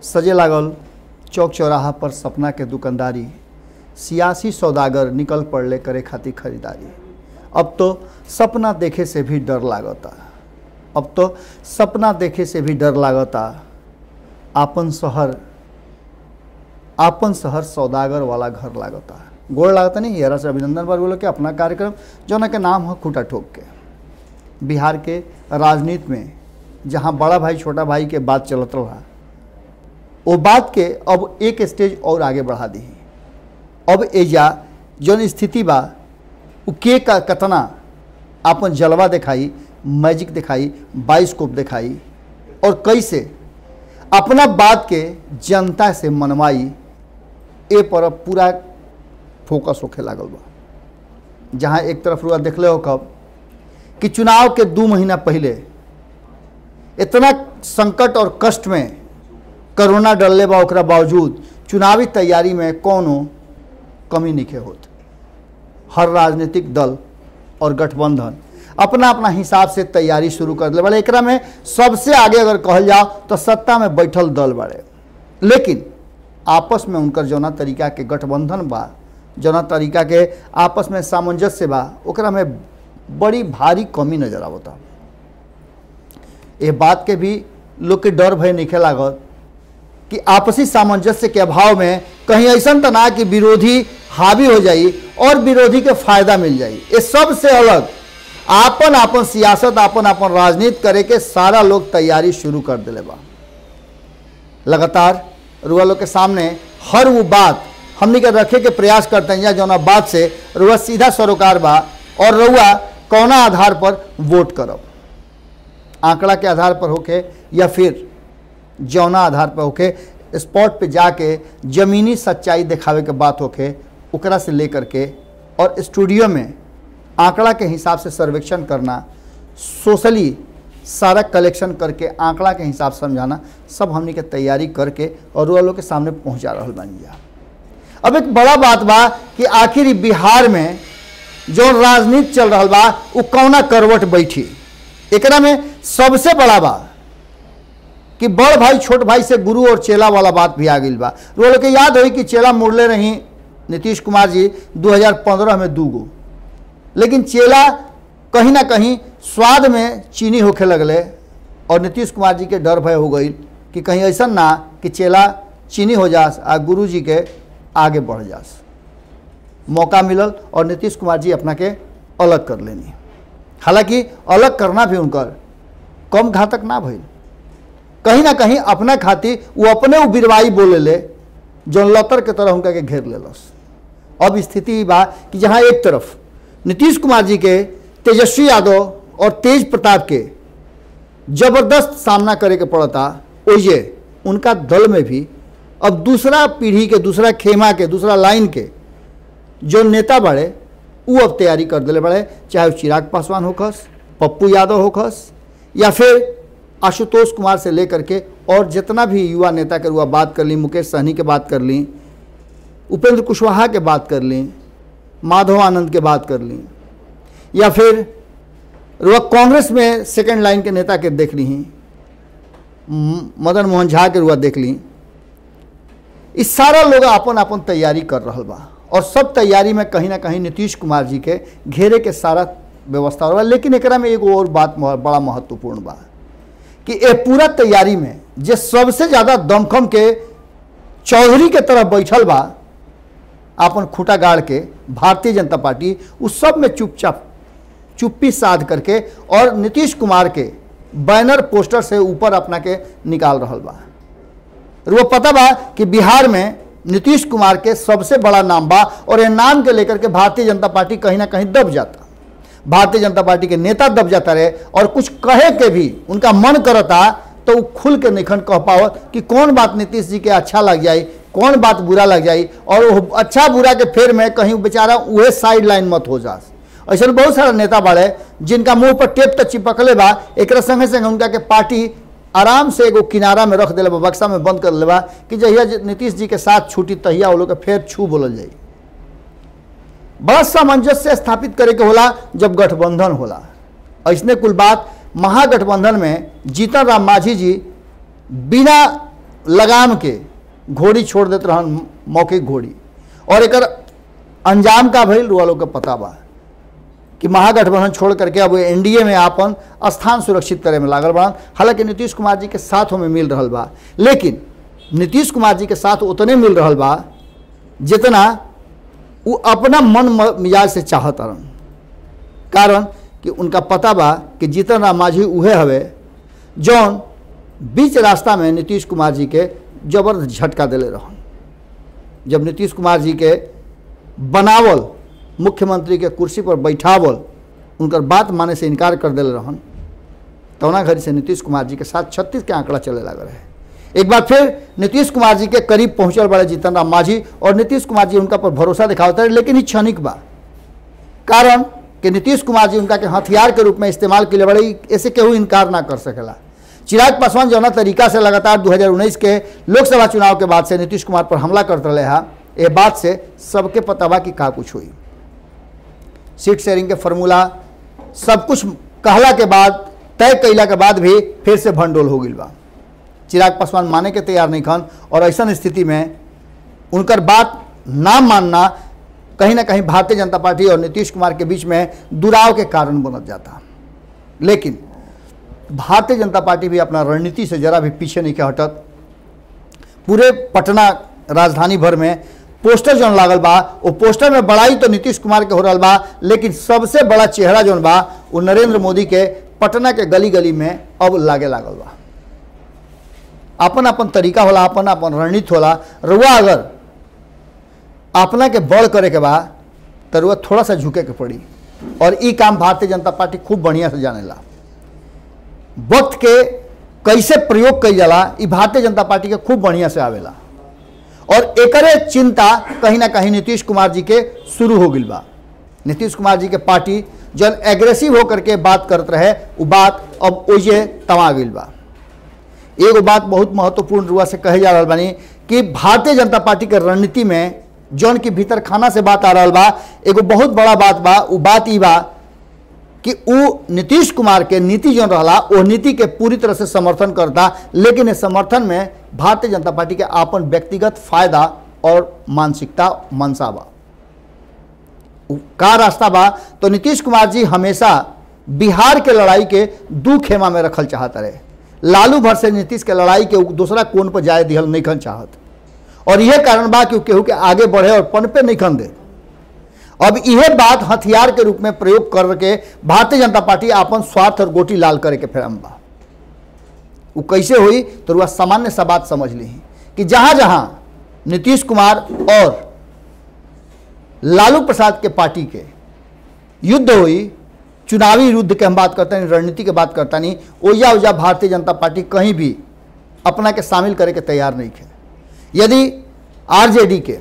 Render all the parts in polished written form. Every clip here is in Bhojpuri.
सजे लागल चौक चौराहा पर सपना के दुकानदारी, सियासी सौदागर निकल पड़ले करे खातिर खरीदारी। अब तो सपना देखे से भी डर लागता, अब तो सपना देखे से भी डर लागता। आपन शहर सौदागर वाला घर लागता। गोड़ लागता नहीं यारा से अभिनंदन बार बोलो कि अपना कार्यक्रम जौना के नाम है खूटा ठोक के। बिहार के राजनीति में जहाँ बड़ा भाई छोटा भाई के बात चलत रहा, वो बात के अब एक स्टेज और आगे बढ़ा दी। अब एजा जौन स्थिति बा उ के का कतना आपन जलवा दिखाई, मैजिक दिखाई, बाइस्कोप दिखाई और कैसे अपना बात के जनता से मनवाई, ए पर पूरा फोकस होखे लागल बा। जहाँ एक तरफ रुआ देख ले हो कब कि चुनाव के 2 महीना पहले इतना संकट और कष्ट में कोरोना डरले बा, ओकरा बावजूद चुनावी तैयारी में कोनो कमी नहीं होत। हर राजनीतिक दल और गठबंधन अपना अपना हिसाब से तैयारी शुरू कर दिले बड़े। एकरा में सबसे आगे अगर कहल जाओ तो सत्ता में बैठल दल बड़े, लेकिन आपस में उनकर जौना तरीका के गठबंधन बा, जौना तरीका के आपस में सामंजस्य बा, ओकरा में बड़ी भारी कमी नजर आवता। ये बात के भी लोग के डर भय नहीं लागत कि आपसी सामंजस्य के अभाव में कहीं ऐसा तो ना कि विरोधी हावी हो जाई और विरोधी के फायदा मिल जाई। ये सबसे अलग आपन आपन सियासत, आपन आपन राजनीति करे के सारा लोग तैयारी शुरू कर दिले बा। लगातार रुआ लोग के सामने हर वो बात हमनी के रखे के प्रयास करते हैं, या जौना बात से रुआ सीधा सरोकार बा और रुआ कौना आधार पर वोट करब, आंकड़ा के आधार पर होके या फिर जौना आधार पर होके, स्पॉट पे जाके जमीनी सच्चाई दिखावे के बात होके, ओकरा से लेकर के और स्टूडियो में आंकड़ा के हिसाब से सर्वेक्षण करना, सोशली सारा कलेक्शन करके आंकड़ा के हिसाब से समझाना, सब हमनी के तैयारी करके और वो लोग के सामने पहुंचा रहल बानी जा। अब एक बड़ा बात बा कि आखिर बिहार में जो राजनीति चल रहा बा वो कौना करवट बैठी। एकरा में सबसे बड़ा बा कि बड़ भाई छोट भाई से गुरु और चेला वाला बात भी आ गई बा। वो लोग के याद हुई कि चेला मुड़ले रही नीतीश कुमार जी 2015 में 2 गो, लेकिन चेला कहीं ना कहीं स्वाद में चीनी होखे लगले और नीतीश कुमार जी के डर भय हो गई कि कहीं ऐसा ना कि चेला चीनी हो जास आ गुरु जी के आगे बढ़ जास। मौका मिलल और नीतीश कुमार जी अपना के अलग कर लेनी। हालांकि अलग करना भी उनकर कम घातक ना भइल, कहीं ना कहीं अपना खातिर वो अपने वो बिरवाई बोले ले जो लतर के तरह उनका के घेर लेलस। अब स्थिति बा कि जहाँ एक तरफ नीतीश कुमार जी के तेजस्वी यादव और तेज प्रताप के जबरदस्त सामना करे के पड़ता, ओइजे उनका दल में भी अब दूसरा पीढ़ी के, दूसरा खेमा के, दूसरा लाइन के जो नेता बड़े वो अब तैयारी कर दिले बड़े, चाहे चिराग पासवान होखस, पप्पू यादव होखस, या फिर आशुतोष कुमार से लेकर के और जितना भी युवा नेता के रुआ बात कर ली, मुकेश सहनी के बात कर ली, उपेंद्र कुशवाहा के बात कर ली, माधव आनंद के बात कर ली, या फिर रुआ कांग्रेस में सेकंड लाइन के नेता के देख ली, मदन मोहन झा के रुआ देख ली। इस सारा लोग अपन अपन तैयारी कर रहा बा और सब तैयारी में कहीं ना कहीं नीतीश कुमार जी के घेरे के सारा व्यवस्था हो रहा। लेकिन एकरा में एगो और बात बड़ा महत्वपूर्ण बा कि ये पूरा तैयारी में जे सबसे ज़्यादा दमखम के चौधरी के तरफ बैठल बा अपन खूटा गाड़ के भारतीय जनता पार्टी, उस सब में चुप्पी साध करके और नीतीश कुमार के बैनर पोस्टर से ऊपर अपना के निकाल रहा बा। वो पता बा कि बिहार में नीतीश कुमार के सबसे बड़ा नाम बा और ये नाम के लेकर के भारतीय जनता पार्टी कहीं ना कहीं दब जाता, भारतीय जनता पार्टी के नेता दब जाता रहे और कुछ कहे के भी उनका मन करता तो वो खुल के निखन कह पावत कि कौन बात नीतीश जी के अच्छा लग जाए, कौन बात बुरा लग जाए, और वो अच्छा बुरा के फेर में कहीं बेचारा वह साइड लाइन मत हो जास। ऐसा बहुत सारा नेता बाड़े जिनका मुंह पर टेप तक चिपकले बा, एक संगे संगे उनका के पार्टी आराम से एगो किनारा में रख दिले बा, बक्सा में बंद कर ले बा कि जहिया नीतीश जी के साथ छूटी तहिया वो लोग के फेर छू बोलल जाए। बड़ा सामंजस्य स्थापित करे के होला जब गठबंधन होला। ऐसने कुल बात महागठबंधन में जीतन राम मांझी जी बिना लगाम के घोड़ी छोड़ देते रहन, मौखिक घोड़ी। और एक अंजाम का भइल रुआ लोग के पता बा कि महागठबंधन छोड़ करके अब एनडीए में आपन स्थान सुरक्षित करे में लागल बड़न। हालांकि नीतीश कुमार जी के साथ हमें मिल रहा बा, लेकिन नीतीश कुमार जी के साथ उतने मिल रहा बा जितना वो अपना मन मिजाज से चाहत रहन। कारण कि उनका पता बा कि जीतन राम मांझी उहे हवे जौन बीच रास्ता में नीतीश कुमार जी के जबरदस्त झटका दिले रहन। जब नीतीश कुमार जी के बनावल मुख्यमंत्री के कुर्सी पर बैठावल उनकर बात माने से इनकार कर दिले रहन, तौना घड़ी से नीतीश कुमार जी के साथ 36 के आंकड़ा चले लगे रहे। एक बार फिर नीतीश कुमार जी के करीब पहुंचल बड़े जीतन राम मांझी और नीतीश कुमार जी उनका पर भरोसा दिखावता है, लेकिन ये क्षणिक बा। कारण कि नीतीश कुमार जी उनका के हथियार के रूप में इस्तेमाल के लिए बड़े, ऐसे केहू इनकार ना कर सकेला। चिराग पासवान जौना तरीका से लगातार 2019 के लोकसभा चुनाव के बाद से नीतीश कुमार पर हमला करते रहे हा, ये बात से सबके पता बा कि का कुछ हुई। सीट शेयरिंग के फॉर्मूला सब कुछ कहला के बाद, तय कैला के बाद भी फिर से भंडोल हो गई बा। चिराग पासवान माने के तैयार नहीं खन और ऐसा स्थिति में उनकर बात ना मानना कहीं ना कहीं भारतीय जनता पार्टी और नीतीश कुमार के बीच में दुराव के कारण बनत जाता। लेकिन भारतीय जनता पार्टी भी अपना रणनीति से जरा भी पीछे नहीं के हटत। पूरे पटना राजधानी भर में पोस्टर जौन लागल बा, वो पोस्टर में बड़ाई तो नीतीश कुमार के हो रहा बा, लेकिन सबसे बड़ा चेहरा जौन बा वो नरेंद्र मोदी के पटना के गली गली में अब लागे लागल बा। अपन अपन तरीका होला, अपन अपन रणनीति होला। रुआ अगर अपना के बड़ करे के बा तो रुआ थोड़ा सा झुके के पड़ी, और ई काम भारतीय जनता पार्टी खूब बढ़िया से जानेला। वक्त के कैसे प्रयोग कई जाला ई भारतीय जनता पार्टी के खूब बढ़िया से आवेला, और एकरे चिंता कहीं ना कहीं नीतीश कुमार जी के शुरू हो गई बा। नीतीश कुमार जी के पार्टी जब एग्रेसिव होकर के बात करते रहे, वो बात अब ओजे तमा गई बा। एगो बात बहुत महत्वपूर्ण रुआ से कहे जा रहा बानी कि भारतीय जनता पार्टी के रणनीति में जौन की भीतर खाना से बात आ रहा बा, एगो बहुत बड़ा बात बा। वो बात ई बा कि वो नीतीश कुमार के नीति जौन रहा वो नीति के पूरी तरह से समर्थन करता, लेकिन इस समर्थन में भारतीय जनता पार्टी के आपन व्यक्तिगत फायदा और मानसिकता मनसा बा। का रास्ता बा तो नीतीश कुमार जी हमेशा बिहार के लड़ाई के दू खेमा में रखल चाहत रहे। लालू भर से नीतीश के लड़ाई के दूसरा कोण पर जाए दिहल नहीं खन चाहत, और यह कारण बा कि केहू के आगे बढ़े और पनपे नहीं खन दे। अब यह बात हथियार के रूप में प्रयोग करके भारतीय जनता पार्टी अपन स्वार्थ और गोटी लाल करे के फेरम बा। वो कैसे हुई तो वह सामान्य सा बात समझ ली कि जहां जहां नीतीश कुमार और लालू प्रसाद के पार्टी के युद्ध हुई, चुनावी युद्ध के हम बात करते हैं, रणनीति की बात करता नहीं, ओजा ओजा भारतीय जनता पार्टी कहीं भी अपना के शामिल करे के तैयार नहीं है। यदि आरजेडी के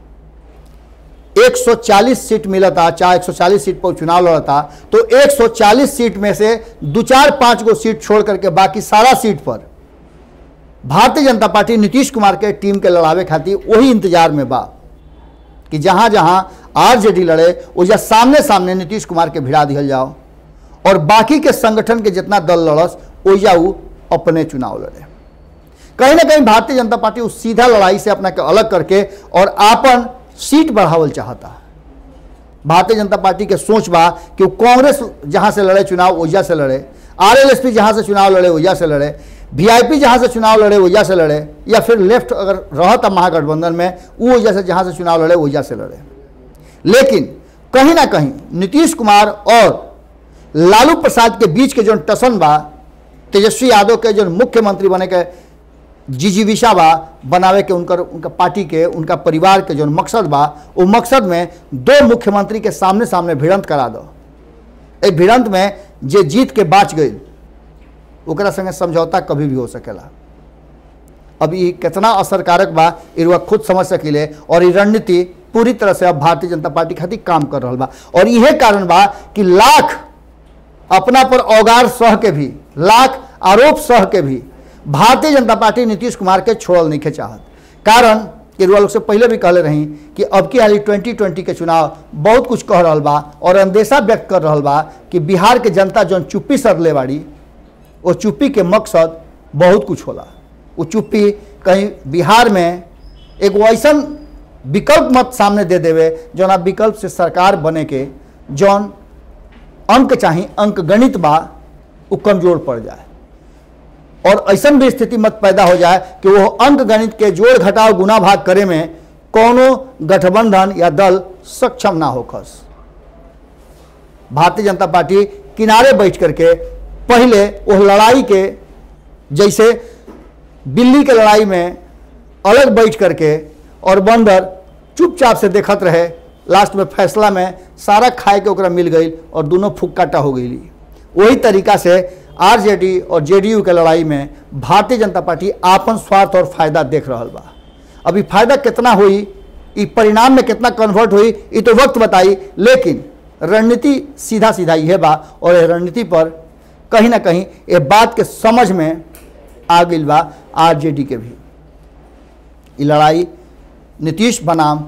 140 सीट मिला था, चाहे 140 सीट पर चुनाव लड़ा, तो 140 सीट में से 2-4-5 गो सीट छोड़ करके बाकी सारा सीट पर भारतीय जनता पार्टी नीतीश कुमार के टीम के लड़ावे खातिर वही इंतजार में बा कि जहां जहां आरजेडी लड़े वजह सामने सामने नीतीश कुमार के भिड़ा दिया जाओ, और बाकी के संगठन के जितना दल लड़स ओजा वो अपने चुनाव लड़े। कहीं ना कहीं भारतीय जनता पार्टी उस सीधा लड़ाई से अपना के अलग करके और आपन सीट बढ़ावल चाहता। भारतीय जनता पार्टी के सोच बा कि वो कांग्रेस जहां से लड़े चुनाव ओजा से लड़े, आरएलएसपी जहां से चुनाव लड़े ओजा से लड़े, वीआईपी जहां से चुनाव लड़े ओजा से लड़े, या फिर लेफ्ट अगर रहता महागठबंधन में वो वजह से जहां से चुनाव लड़े ओजा से लड़े। लेकिन कहीं ना कहीं नीतीश कुमार और लालू प्रसाद के बीच के जो टसन बा, तेजस्वी यादव के जो मुख्यमंत्री बने के जिजीविषा बा बनावे के उनका पार्टी के उनका परिवार के जो मकसद बा, वो मकसद में दो मुख्यमंत्री के सामने सामने भिड़ंत करा दो। ए भिड़ंत में जे जीत के बाच गई ओकरा संगे समझौता कभी भी हो सकेला। अब ये कितना असरकारक बा ये खुद समझ सकिले, और ये रणनीति पूरी तरह से अब भारतीय जनता पार्टी खातिर काम कर रहा बा। और यह कारण बा कि लाख अपना पर औगार सह के भी, लाख आरोप सह के भी भारतीय जनता पार्टी नीतीश कुमार के छोड़ल नहीं के चाहत। कारण कि लोग से पहले भी कहले रही कि अब की हाली 2020 के चुनाव बहुत कुछ कह रहा बा और अंदेशा व्यक्त कर रहा बा कि बिहार के जनता जौन चुप्पी सरले बाड़ी, वो चुप्पी के मकसद बहुत कुछ होला। वो चुप्पी कहीं बिहार में एक ऐसा विकल्प मत सामने दे देवे जौन आप विकल्प से सरकार बने के जौन अंक चाहिए, अंक गणित बा, वो कमजोर पड़ जाए और ऐसा भी स्थिति मत पैदा हो जाए कि वो अंक गणित के जोड़ घटाव गुना भाग करे में कोनो गठबंधन या दल सक्षम ना होखस। भारतीय जनता पार्टी किनारे बैठ करके पहले वो लड़ाई के, जैसे दिल्ली के लड़ाई में अलग बैठ करके और बंदर चुपचाप से देखत रहे, लास्ट में फैसला में सारा खाए के ओकरा मिल गई और दोनों फुक्काटा हो गई। वही तरीका से आरजेडी और जेडीयू के लड़ाई में भारतीय जनता पार्टी आपन स्वार्थ और फायदा देख रहा बा। अभी फायदा कितना हुई, ई परिणाम में कितना कन्वर्ट हुई, ये तो वक्त बताई, लेकिन रणनीति सीधा सीधा यह बा और ये रणनीति पर कहीं ना कहीं ये बात के समझ में आ गई बा आरजेडी के भी। ये लड़ाई नीतीश बनाम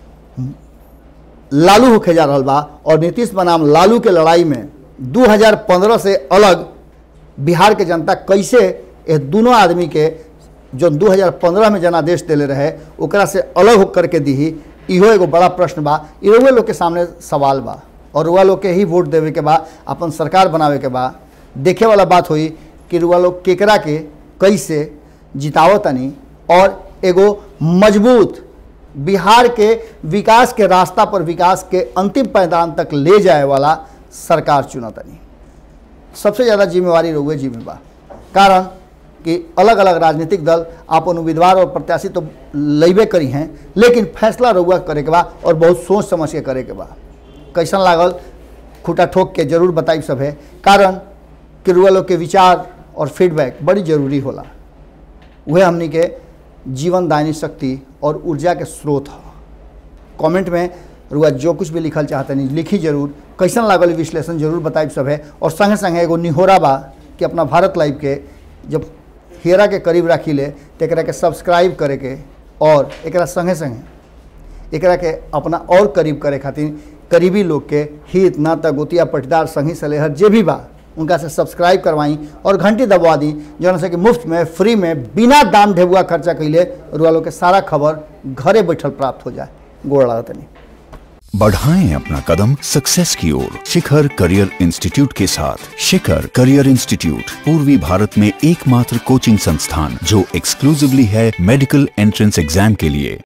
लालू होके जा रहा बा और नीतीश बनाम लालू के लड़ाई में 2015 से अलग बिहार के जनता कैसे ये दोनों आदमी के जो 2015 में जनादेश दिले रहे ओकरा से अलग होकर के दी, इहो एगो बड़ा प्रश्न बा। रुआ लोग के सामने सवाल बा और रुआ लोग के ही वोट देवे के बा, अपन सरकार बनावे के बा। देखे वाला बात हुई कि रुआ लोग केकरा के कैसे जितावतनी और एगो मजबूत बिहार के विकास के रास्ता पर, विकास के अंतिम पैदान तक ले जाए वाला सरकार चुनतनी। सबसे ज़्यादा जिम्मेवारी रहुए जी में बा, कारण कि अलग अलग राजनीतिक दल अपन उम्मीदवार और प्रत्याशी तो लेबे करी हैं, लेकिन फैसला रहुआ करे के बा और बहुत सोच समझ के करे के बा। कैसन लागल खूटा ठोक के जरूर बताई सब है, कारण कि रुआ लोग के विचार और फीडबैक बड़ी जरूरी होला। वह हमनी के जीवन दायनी शक्ति और ऊर्जा के स्रोत है। कमेंट में रुआ जो कुछ भी लिखल चाहते नहीं लिखी जरूर, कैसन लागल विश्लेषण जरूर बताइब सब है। और संगे संगे एगो निहोरा बा कि अपना भारत लाइव के जब हेरा के करीब राखी ले तो एकरा के सब्सक्राइब करे के और एकरा संगे संगे एकरा के अपना और करीब करे खातिर करीबी लोग के हित नाता गोतिया पटीदार संगी सलेहर जे भी बा उनका से सब्सक्राइब करवाई और घंटी दबवा दी, जौन से कि मुफ्त में फ्री में बिना दाम ढेबुआ खर्चा कैले रुआ लोग के सारा खबर घरे बैठल प्राप्त हो जाए। गोड़ लागत नहीं। बढ़ाएं अपना कदम सक्सेस की ओर शिखर करियर इंस्टीट्यूट के साथ। शिखर करियर इंस्टीट्यूट पूर्वी भारत में एकमात्र कोचिंग संस्थान जो एक्सक्लूसिवली है मेडिकल एंट्रेंस एग्जाम के लिए।